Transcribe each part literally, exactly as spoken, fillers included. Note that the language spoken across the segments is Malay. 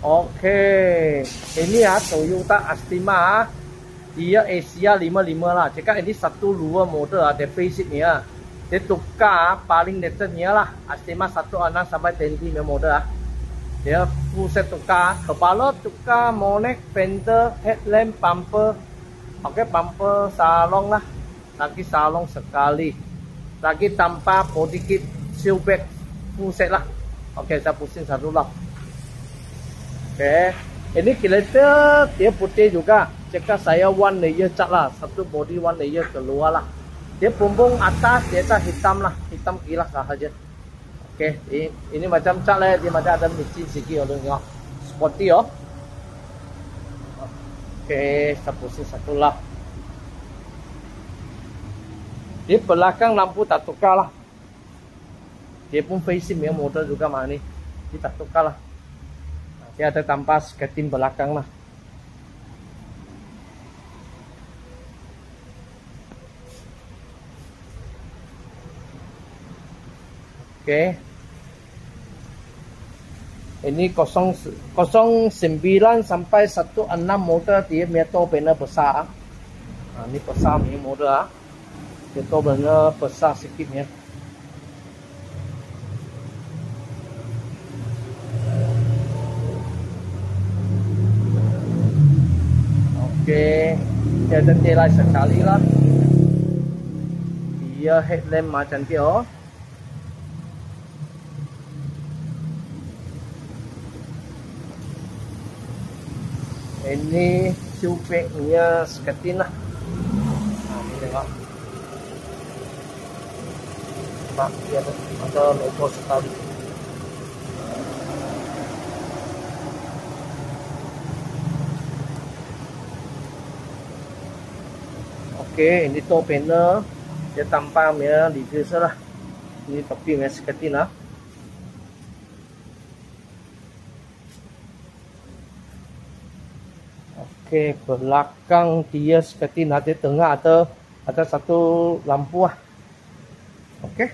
Oke, ini ya Toyota Altima, dia Asia lima puluh lima lah. Jika ini satu dua model ada faceliftnya, dia tukar paling latestnya lah. Altima satu enam sampai dua puluh model lah. Dia full set tukar, kepala tukar, monek, fender, headlamp, bumper, oke bumper salon lah, lagi salon sekali, lagi tanpa body kit, seal bag, full set lah. Oke, saya pusing satu lah. Oke, ini kereta dia putih juga. Jika saya one layer cat lah, satu body one layer keluar lah. Dia bumbung atas dia cat hitam lah, hitam gila sahaja. Oke, ini, ini macam cat lah, dia macam ada mesin sikit orang tengok, sporty oh. Oke, saya pusing satu lah. Di belakang lampu tak tukar lah. Dia pun facing yang model juga mah ni, dia tak tukar lah. Dia ada tanpa skating belakang lah. Oke. Ini nol sembilan sampai satu enam model dia metal panel besar. Nah, ini besar ni model ah. Metal panel besar sikit ya. Oke, dia ada taillight sekali lah. Dia headlamp macam dia oh. Ini subbacknya skating lah. Nah, ini tengok. Nah, dia ada, ada logo sekali. Oke, ini top panel dia tanpa punya reverse lah. Ini topi punya skating lah. Oke, belakang dia skating ada tengah ada ada satu lampu lah. Oke.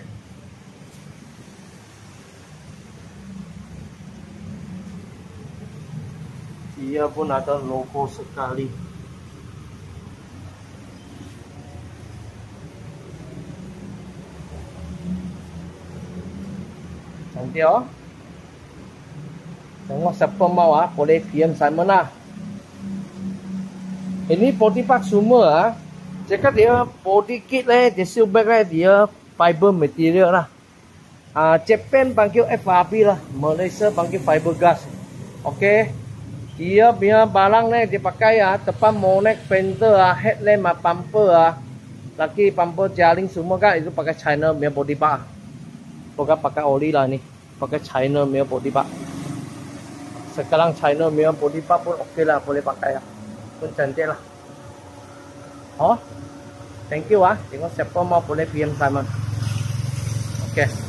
Dia pun ada logo sekali. Cantik oh. Tengok siapa mau ah, boleh P M Simon lah. Ini body part semua ah. Jika dia body kit lah, dia seal bag lah, dia fiber material lah. Ah, Japan panggil F R B lah, Malaysia panggil fiberglass. Oke. Dia punya barang lah dia pakai ah, depan monek, fender ah, headlamp ah, bumper ah. Lagi bumper jaring semua kan itu pakai China punya body part. Bukan pakai oli lah ni, pakai China punya body part. Sekarang China punya body part pun oke lah, boleh pakai lah, pun cantik lah. Oh, thank you ah. Tengok siapa mau boleh P M Simon. Oke.